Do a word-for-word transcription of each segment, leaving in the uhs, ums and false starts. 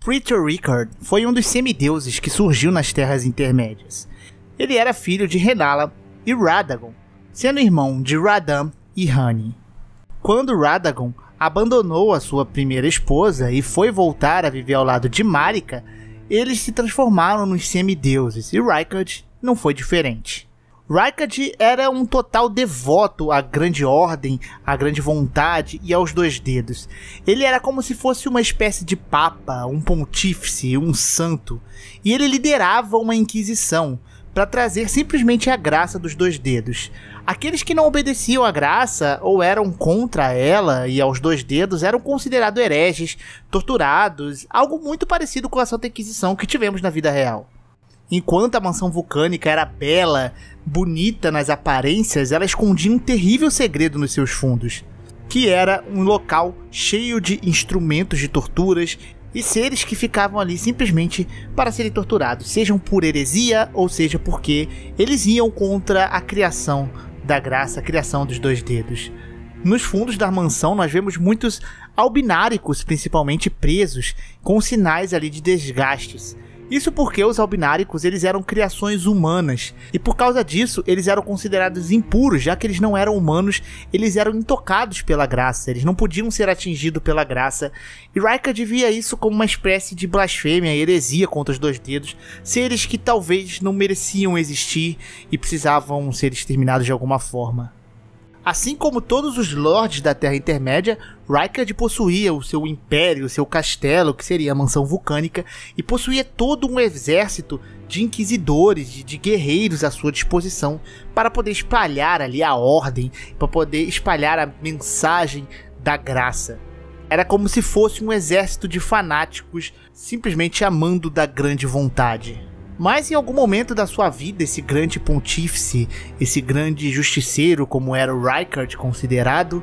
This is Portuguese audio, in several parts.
Pretty Rickard foi um dos semideuses que surgiu nas Terras Intermédias. Ele era filho de Renala e Radagon, sendo irmão de Radahn e Ranni. Quando Radagon abandonou a sua primeira esposa e foi voltar a viver ao lado de Marika, eles se transformaram nos semideuses e Rykard não foi diferente. Rykard era um total devoto à grande ordem, à grande vontade e aos dois dedos. Ele era como se fosse uma espécie de papa, um pontífice, um santo, e ele liderava uma inquisição para trazer simplesmente a graça dos dois dedos. Aqueles que não obedeciam à graça ou eram contra ela e aos dois dedos eram considerados hereges, torturados, algo muito parecido com a Santa Inquisição que tivemos na vida real. Enquanto a mansão vulcânica era bela, bonita nas aparências, ela escondia um terrível segredo nos seus fundos, que era um local cheio de instrumentos de torturas e seres que ficavam ali simplesmente para serem torturados, sejam por heresia ou seja porque eles iam contra a criação da graça, a criação dos dois dedos. Nos fundos da mansão nós vemos muitos albináricos, principalmente presos, com sinais ali de desgastes. Isso porque os albináricos eles eram criações humanas, e por causa disso eles eram considerados impuros, já que eles não eram humanos, eles eram intocados pela graça, eles não podiam ser atingidos pela graça, e Rykard via isso como uma espécie de blasfêmia, heresia contra os dois dedos, seres que talvez não mereciam existir e precisavam ser exterminados de alguma forma. Assim como todos os lords da Terra Intermédia, Rykard possuía o seu império, o seu castelo, que seria a mansão vulcânica, e possuía todo um exército de inquisidores, de, de guerreiros à sua disposição, para poder espalhar ali a ordem, para poder espalhar a mensagem da graça. Era como se fosse um exército de fanáticos, simplesmente amando da grande vontade. Mas em algum momento da sua vida, esse grande pontífice, esse grande justiceiro, como era o Rykard considerado,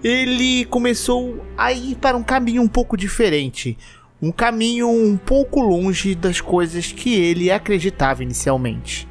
ele começou a ir para um caminho um pouco diferente. Um caminho um pouco longe das coisas que ele acreditava inicialmente.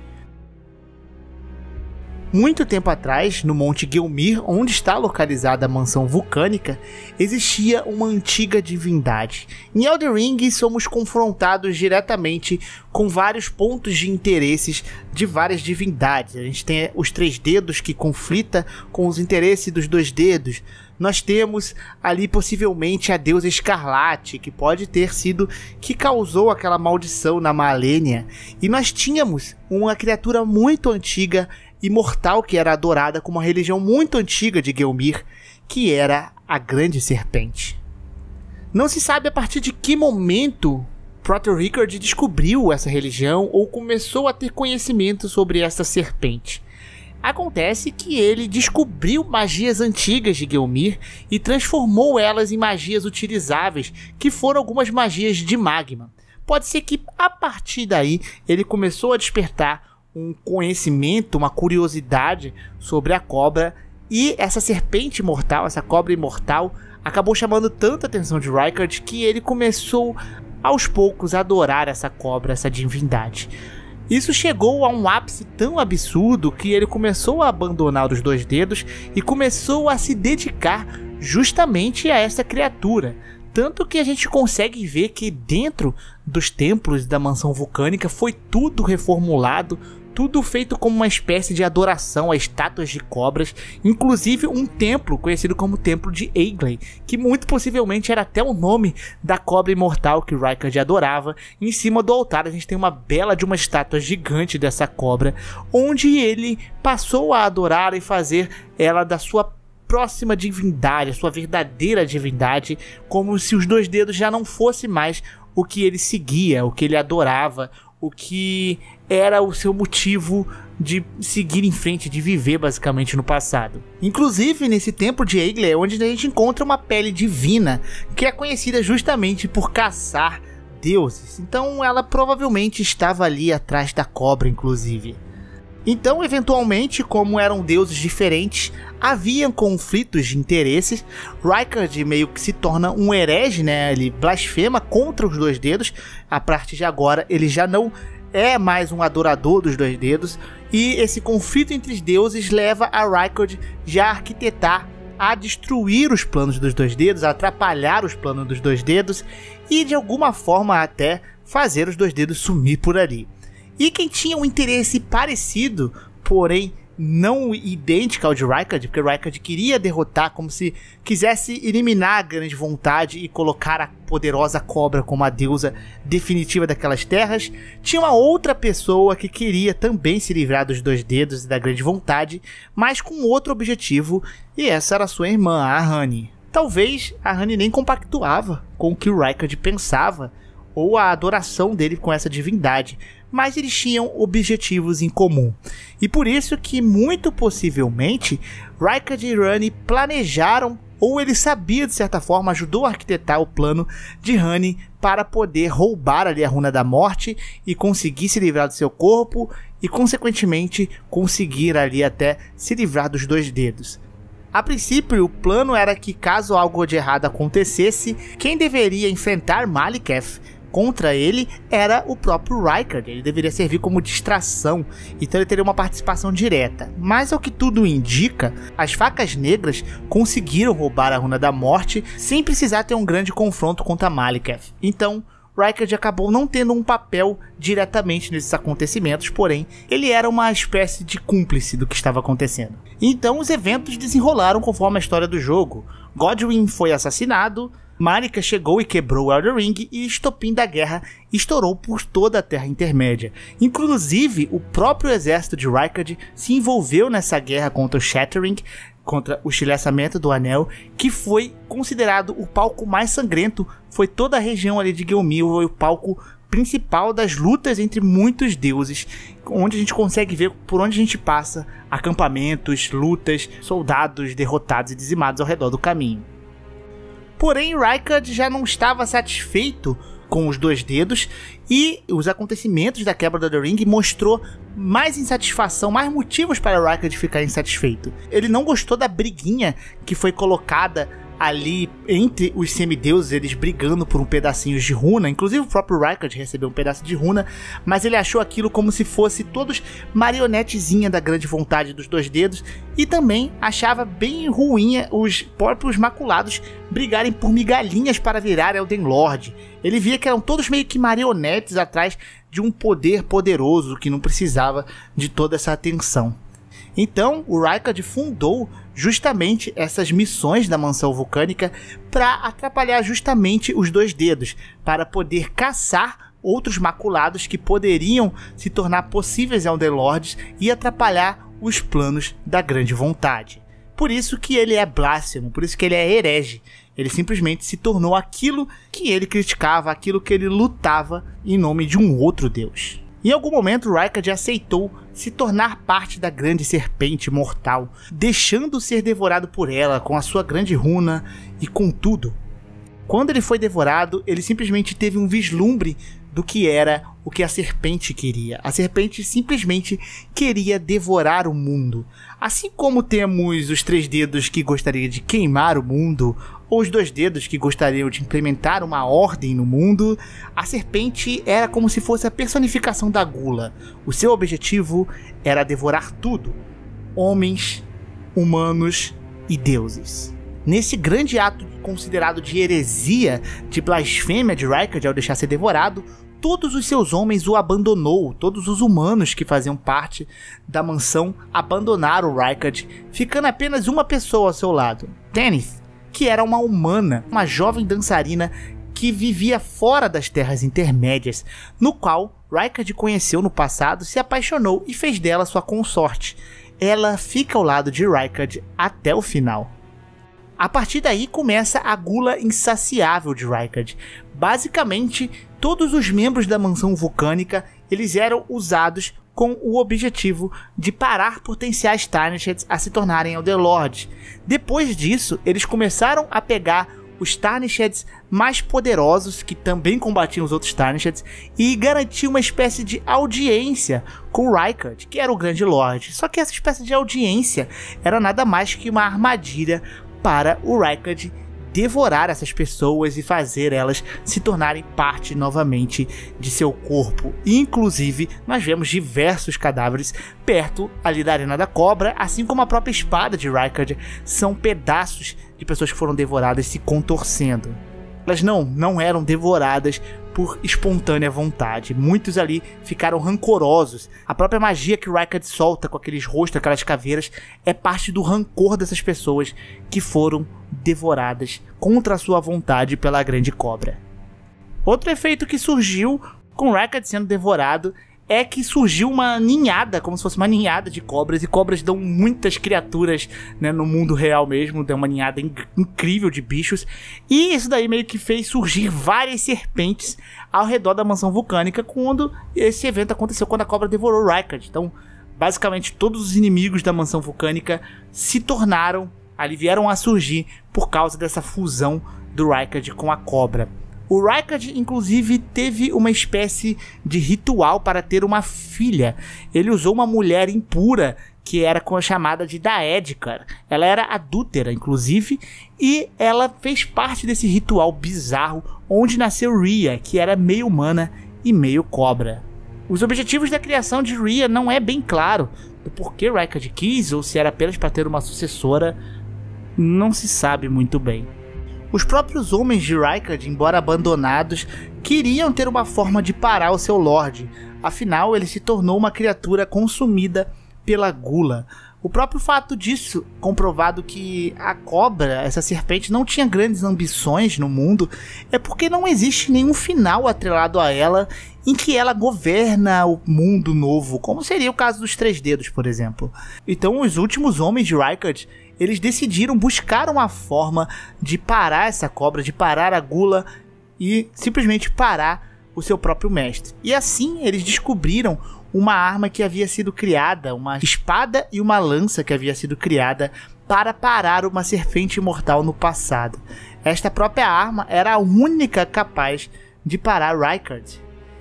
Muito tempo atrás, no Monte Gelmir, onde está localizada a mansão vulcânica, existia uma antiga divindade. Em Elden Ring, somos confrontados diretamente com vários pontos de interesses de várias divindades. A gente tem os três dedos que conflita com os interesses dos dois dedos. Nós temos ali possivelmente a deusa Escarlate, que pode ter sido que causou aquela maldição na Malenia. E nós tínhamos uma criatura muito antiga, imortal, que era adorada como uma religião muito antiga de Gelmir, que era a Grande Serpente. Não se sabe a partir de que momento Pretty Rickard descobriu essa religião ou começou a ter conhecimento sobre essa serpente. Acontece que ele descobriu magias antigas de Gelmir e transformou elas em magias utilizáveis, que foram algumas magias de magma. Pode ser que a partir daí ele começou a despertar um conhecimento, uma curiosidade sobre a cobra, e essa serpente mortal, essa cobra imortal, acabou chamando tanta atenção de Rykard que ele começou aos poucos a adorar essa cobra, essa divindade. Isso chegou a um ápice tão absurdo que ele começou a abandonar os dois dedos e começou a se dedicar justamente a essa criatura. Tanto que a gente consegue ver que dentro dos templos da mansão vulcânica foi tudo reformulado, tudo feito como uma espécie de adoração a estátuas de cobras, inclusive um templo conhecido como Templo de Eiglay, que muito possivelmente era até o nome da cobra imortal que Rykard adorava. Em cima do altar a gente tem uma bela de uma estátua gigante dessa cobra, onde ele passou a adorar e fazer ela da sua próxima divindade, a sua verdadeira divindade, como se os dois dedos já não fosse mais o que ele seguia, o que ele adorava, o que era o seu motivo de seguir em frente, de viver basicamente no passado. Inclusive nesse templo de Eiglay é onde a gente encontra uma pele divina, que é conhecida justamente por caçar deuses. Então ela provavelmente estava ali atrás da cobra, inclusive. Então, eventualmente, como eram deuses diferentes, havia conflitos de interesses. Rykard meio que se torna um herege, né? Ele blasfema contra os dois dedos. A partir de agora, ele já não é mais um adorador dos dois dedos. E esse conflito entre os deuses leva a Rykard já a arquitetar a destruir os planos dos dois dedos, a atrapalhar os planos dos dois dedos e de alguma forma até fazer os dois dedos sumir por ali. E quem tinha um interesse parecido, porém não idêntico ao de Raikard, porque Raikard queria derrotar, como se quisesse eliminar a grande vontade e colocar a poderosa cobra como a deusa definitiva daquelas terras, tinha uma outra pessoa que queria também se livrar dos dois dedos e da grande vontade, mas com outro objetivo, e essa era sua irmã, a Honey. Talvez a Honey nem compactuava com o que o Raikard pensava, ou a adoração dele com essa divindade, mas eles tinham objetivos em comum. E por isso que, muito possivelmente, Raikard e Honey planejaram, ou ele sabia de certa forma, ajudou a arquitetar o plano de Honey para poder roubar ali a Runa da Morte e conseguir se livrar do seu corpo e, consequentemente, conseguir ali até se livrar dos dois dedos. A princípio, o plano era que, caso algo de errado acontecesse, quem deveria enfrentar Maliketh contra ele era o próprio Raikard. Ele deveria servir como distração, então ele teria uma participação direta. Mas ao que tudo indica, as Facas Negras conseguiram roubar a Runa da Morte sem precisar ter um grande confronto contra Maliketh. Então Raikard acabou não tendo um papel diretamente nesses acontecimentos, porém ele era uma espécie de cúmplice do que estava acontecendo. Então os eventos desenrolaram conforme a história do jogo. Godwyn foi assassinado, Marika chegou e quebrou o Elden Ring e o estopim da guerra estourou por toda a Terra Intermédia. Inclusive, o próprio exército de Raikard se envolveu nessa guerra contra o Shattering, contra o estilhaçamento do Anel, que foi considerado o palco mais sangrento. Foi toda a região ali de Gelmir, foi o palco principal das lutas entre muitos deuses, onde a gente consegue ver por onde a gente passa acampamentos, lutas, soldados derrotados e dizimados ao redor do caminho. Porém, Raikard já não estava satisfeito com os dois dedos e os acontecimentos da quebra do Elden Ring mostrou mais insatisfação, mais motivos para Raikard ficar insatisfeito. Ele não gostou da briguinha que foi colocada ali entre os semideuses, eles brigando por um pedacinho de runa. Inclusive o próprio Raikard recebeu um pedaço de runa, mas ele achou aquilo como se fosse todos marionetezinha da grande vontade dos dois dedos, e também achava bem ruim os próprios maculados brigarem por migalhinhas para virar Elden Lord. Ele via que eram todos meio que marionetes atrás de um poder poderoso que não precisava de toda essa atenção. Então o Raikard fundou justamente essas missões da Mansão Vulcânica para atrapalhar justamente os dois dedos, para poder caçar outros maculados que poderiam se tornar possíveis Elden Lords e atrapalhar os planos da grande vontade. Por isso que ele é blasfemo, por isso que ele é herege. Ele simplesmente se tornou aquilo que ele criticava, aquilo que ele lutava em nome de um outro deus. Em algum momento, Raikard aceitou se tornar parte da grande serpente mortal, deixando ser devorado por ela com a sua grande runa e com tudo. Quando ele foi devorado, ele simplesmente teve um vislumbre do que era o que a serpente queria. A serpente simplesmente queria devorar o mundo. Assim como temos os três dedos que gostariam de queimar o mundo, ou os dois dedos que gostariam de implementar uma ordem no mundo, a serpente era como se fosse a personificação da gula. O seu objetivo era devorar tudo: homens, humanos e deuses. Nesse grande ato considerado de heresia, de blasfêmia de Raikard ao deixar ser devorado, todos os seus homens o abandonou, todos os humanos que faziam parte da mansão abandonaram Raikard, ficando apenas uma pessoa ao seu lado, Tanith, que era uma humana, uma jovem dançarina que vivia fora das Terras Intermédias, no qual Raikard conheceu no passado, se apaixonou e fez dela sua consorte. Ela fica ao lado de Raikard até o final. A partir daí começa a gula insaciável de Raikard. Basicamente, todos os membros da Mansão Vulcânica eles eram usados com o objetivo de parar potenciais Tarnished a se tornarem Elden Lords. Depois disso, eles começaram a pegar os Tarnished mais poderosos, que também combatiam os outros Tarnished, e garantir uma espécie de audiência com Raikard, que era o Grande Lorde. Só que essa espécie de audiência era nada mais que uma armadilha para o Raikard devorar essas pessoas e fazer elas se tornarem parte novamente de seu corpo. Inclusive, nós vemos diversos cadáveres perto ali da Arena da Cobra, assim como a própria espada de Rykard, são pedaços de pessoas que foram devoradas se contorcendo. Elas não, não eram devoradas por espontânea vontade. Muitos ali ficaram rancorosos. A própria magia que Rykard solta com aqueles rostos, aquelas caveiras, é parte do rancor dessas pessoas que foram devoradas contra a sua vontade pela grande cobra. Outro efeito que surgiu com Rykard sendo devorado é que surgiu uma ninhada, como se fosse uma ninhada de cobras, e cobras dão muitas criaturas, né, no mundo real mesmo, dão uma ninhada in incrível de bichos, e isso daí meio que fez surgir várias serpentes ao redor da mansão vulcânica quando esse evento aconteceu, quando a cobra devorou Rykard. Então, basicamente, todos os inimigos da mansão vulcânica se tornaram, ali vieram a surgir por causa dessa fusão do Rykard com a cobra. O Rykard, inclusive, teve uma espécie de ritual para ter uma filha. Ele usou uma mulher impura, que era chamada de Daedkar. Ela era adúltera, inclusive, e ela fez parte desse ritual bizarro, onde nasceu Rhea, que era meio humana e meio cobra. Os objetivos da criação de Rhea não é bem claro, do porquê Rykard quis, ou se era apenas para ter uma sucessora, não se sabe muito bem. Os próprios homens de Rykard, embora abandonados, queriam ter uma forma de parar o seu Lorde. Afinal, ele se tornou uma criatura consumida pela gula. O próprio fato disso, comprovado que a cobra, essa serpente, não tinha grandes ambições no mundo, é porque não existe nenhum final atrelado a ela em que ela governa o mundo novo, como seria o caso dos Três Dedos, por exemplo. Então, os últimos homens de Rykard, eles decidiram buscar uma forma de parar essa cobra, de parar a gula e simplesmente parar o seu próprio mestre. E assim eles descobriram uma arma que havia sido criada, uma espada e uma lança que havia sido criada para parar uma serpente imortal no passado. Esta própria arma era a única capaz de parar Rykard.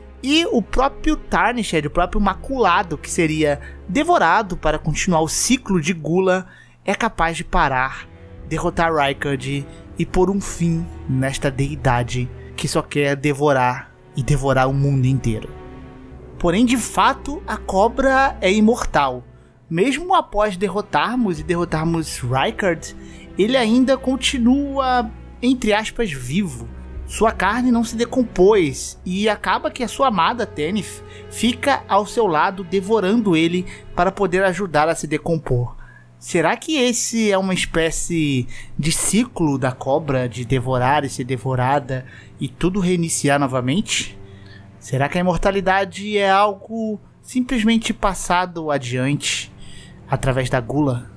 E o próprio Tarnished, o próprio Maculado, que seria devorado para continuar o ciclo de gula, é capaz de parar, derrotar Rykard e pôr um fim nesta deidade que só quer devorar e devorar o mundo inteiro. Porém, de fato, a cobra é imortal. Mesmo após derrotarmos e derrotarmos Rykard, ele ainda continua, entre aspas, vivo. Sua carne não se decompôs e acaba que a sua amada Teneth fica ao seu lado devorando ele para poder ajudar a se decompor. Será que esse é uma espécie de ciclo da cobra de devorar e ser devorada e tudo reiniciar novamente? Será que a imortalidade é algo simplesmente passado adiante através da gula?